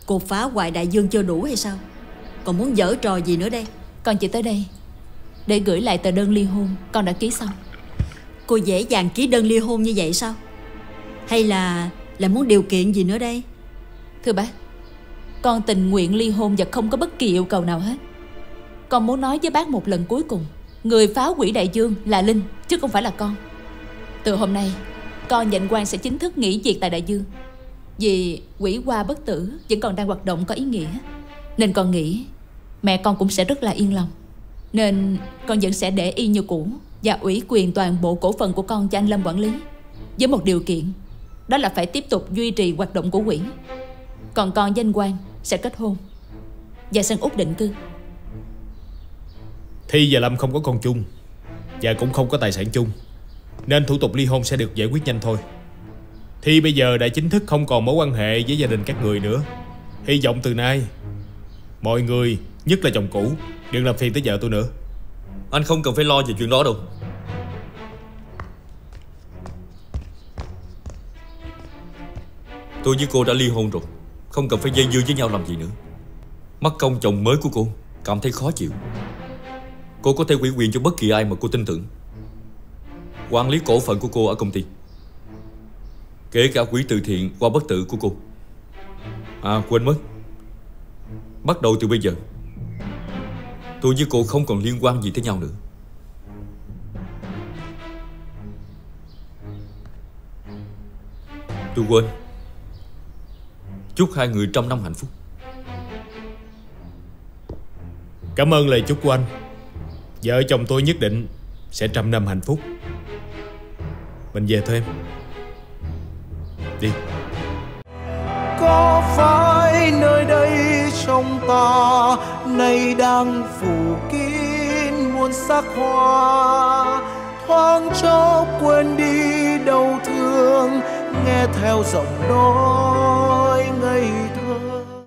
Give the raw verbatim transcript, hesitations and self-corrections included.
Cô phá hoại đại dương chưa đủ hay sao? Còn muốn giở trò gì nữa đây? Con chỉ tới đây để gửi lại tờ đơn ly hôn con đã ký xong. Cô dễ dàng ký đơn ly hôn như vậy sao? Hay là là muốn điều kiện gì nữa đây? Thưa bác, con tình nguyện ly hôn và không có bất kỳ yêu cầu nào hết. Con muốn nói với bác một lần cuối cùng, người phá hủy đại dương là Linh chứ không phải là con. Từ hôm nay con nhận quan sẽ chính thức nghỉ việc tại đại dương. Vì quỷ hoa bất tử vẫn còn đang hoạt động có ý nghĩa, nên con nghĩ mẹ con cũng sẽ rất là yên lòng. Nên con vẫn sẽ để y như cũ và ủy quyền toàn bộ cổ phần của con cho anh Lâm quản lý, với một điều kiện, đó là phải tiếp tục duy trì hoạt động của quỷ. Còn con với anh Quang sẽ kết hôn và sang Úc định cư. Thi và Lâm không có con chung và cũng không có tài sản chung, nên thủ tục ly hôn sẽ được giải quyết nhanh thôi. Thi bây giờ đã chính thức không còn mối quan hệ với gia đình các người nữa. Hy vọng từ nay mọi người, nhất là chồng cũ, đừng làm phiền tới vợ tôi nữa. Anh không cần phải lo về chuyện đó đâu. Tôi với cô đã ly hôn rồi, không cần phải dây dưa với nhau làm gì nữa. Mất công chồng mới của cô cảm thấy khó chịu. Cô có thể ủy quyền cho bất kỳ ai mà cô tin tưởng quản lý cổ phần của cô ở công ty, kể cả quỹ từ thiện Hoa Bất Tử của cô. À quên mất, bắt đầu từ bây giờ tôi với cô không còn liên quan gì tới nhau nữa. Tôi quên. Chúc hai người trăm năm hạnh phúc. Cảm ơn lời chúc của anh. Vợ chồng tôi nhất định sẽ trăm năm hạnh phúc. Mình về thôi em. Đi. Có phải nơi đây trong ta nay đang phủ kín muôn sắc hoa, thoáng chốc quên đi đau thương, nghe theo giọng nói ngây